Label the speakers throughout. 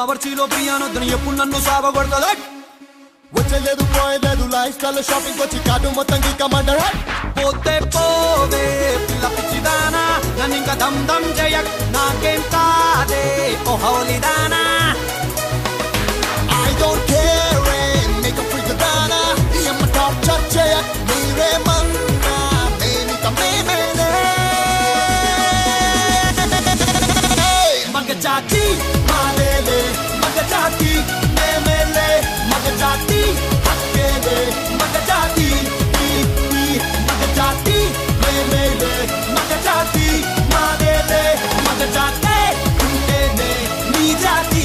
Speaker 1: బావర్చీలో బిర్యానొద్దని ఎప్పుడు నన్ను సావగొడతా
Speaker 2: వచ్చలేదు పోయలేదు లైఫ్ స్టైల్ షాపింగ్ వచ్చి కాదు మొత్తం కమాండర్
Speaker 1: పోతే పోవే పిల్ల పిచ్చిదానా నన్ను ఇంకా దమ్ దమ్ చేయక్ నాకేం కాదే ఓ హౌలిదానా
Speaker 2: I don't care make a freak దానా ఈ అమ్మ టార్చర్ చేయక్ మీరేమన్నా నేనిక మేమేనే
Speaker 1: మగజాతి మాదేలే మగజాతి మేమేలే మగజాతి హక్కేలే మగజాతి మగజాతి మేమేలే మగజాతి మాదేలే మగజాతే ఉంటేనే నీ జాతి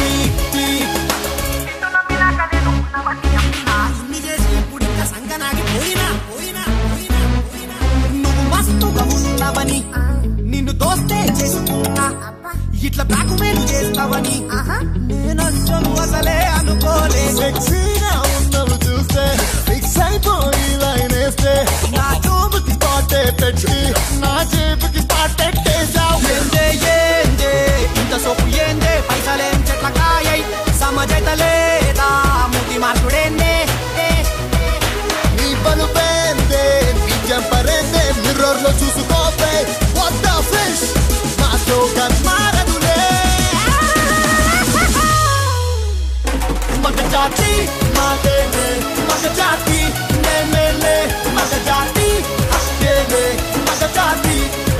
Speaker 1: నువ్వు మస్తుగా ఉన్నావని నిన్ను దోస్తే చేసుకున్నా ఇట్లా బ్లాక్మెయిల్ చేస్తావని నేను అసలే అనుకోలే
Speaker 2: సెక్సీగా ఉన్నవి చూస్తే ఫిక్స్ అయిపోయి లైన్ వేస్తే నా జోబుకి స్పాటే పెట్టి నా జేబుకి స్పాట్ పెట్టేశావు
Speaker 1: ఏందే ఏందే ఇంత సొప్పు ఏందే పైసలేం చెట్ల కాయై సమజైత లేదా ముటి మార్చుడేందే
Speaker 2: నీ బలుపేందే నీ జంపరేందే మిర్రర్ లో చూసుకోవే వాట్ ద ఫిష్ నాతో కన్మారదులే
Speaker 1: మగజాతి మాదేలే మగజాతి మేమేలే మగజాతి హక్కేలే మగజాతి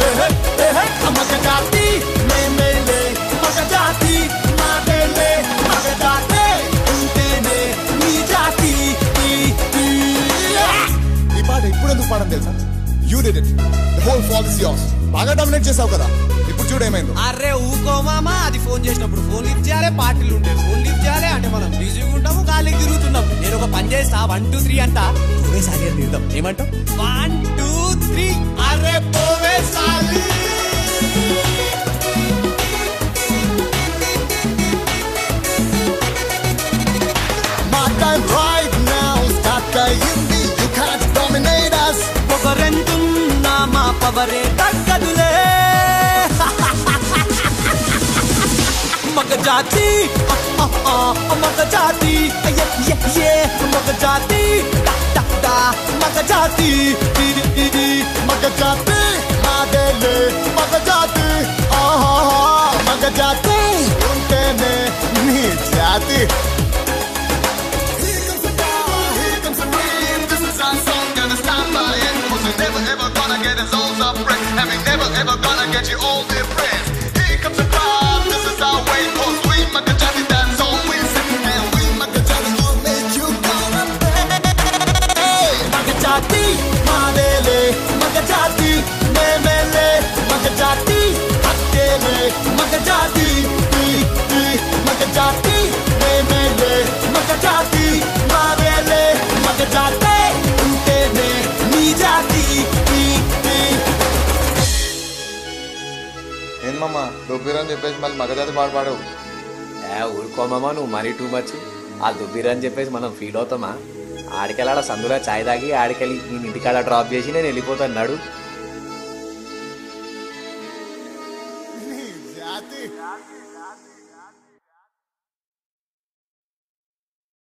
Speaker 1: మగజాతి మేమేలే మగజాతి మాదేలే మగజాతే ఉంటేనే నీ జాతి
Speaker 2: ఈ పాట ఇప్పుడు ఎందుకు పాడని తెలుసా you did it the whole fall is yours బాగా డామినేట్ చేసావు కదా ఇప్పుడు చూడు ఏమైందో
Speaker 1: అరే ఊకో మామా అది ఫోన్ చేసినప్పుడు ఫోన్ లిఫ్ట్ చేయాలి పార్టీలు ఉంటాయి ఫోన్ లిఫ్ట్ చేయాలి అంటే మనం బిజీగా ఉంటాము గాలికి తిరుగుతున్నాం నేను ఒక పని చేస్తా 1 2 3 అంట పోవే సాలి తిరుగుతాం ఏమంటావు 1 2 3 అరే పోవే సాలి
Speaker 2: My time right now start అయ్యింది you can't dominate us
Speaker 1: పొగరెంతున్నా మా పవరే తగ్గదులే మగజాతి మగజాతి మగజాతి మగజాతి
Speaker 2: మగజాతి మాదేలే మగజాతి మగజాతి ఉంటేనే నీ జాతి Never ever gonna get his own suppressed. And we never ever gonna get you all depressed. Here comes the crowd, this is our way. Cause we Makajati, that's all we sing. And we Makajati will make you gonna pay.
Speaker 1: మగజాతి మాదేలే మగజాతి మేమేలే మగజాతి హక్కేలే మగజాతి మగజాతి మేమేలే మగజాతి మాదేలే మగజాతే ఉంటేనే నీ జాతి
Speaker 2: ఏందమ్మా దొబ్బిరని చెప్పేసి మళ్ళీ మగజాతి పాడు పాడవు
Speaker 3: ఊరుకోమమ్మా నువ్వు మరీ too much ఆ దుబ్బిరని చెప్పేసి మనం ఫీల్ అవుతామా ఆడికెళ్ళాడ సందులో చాయ్ తాగి ఆడికెళ్ళి నేను ఇంటికాడ డ్రాప్ చేసి నేను వెళ్ళిపోతాడు
Speaker 2: జాతి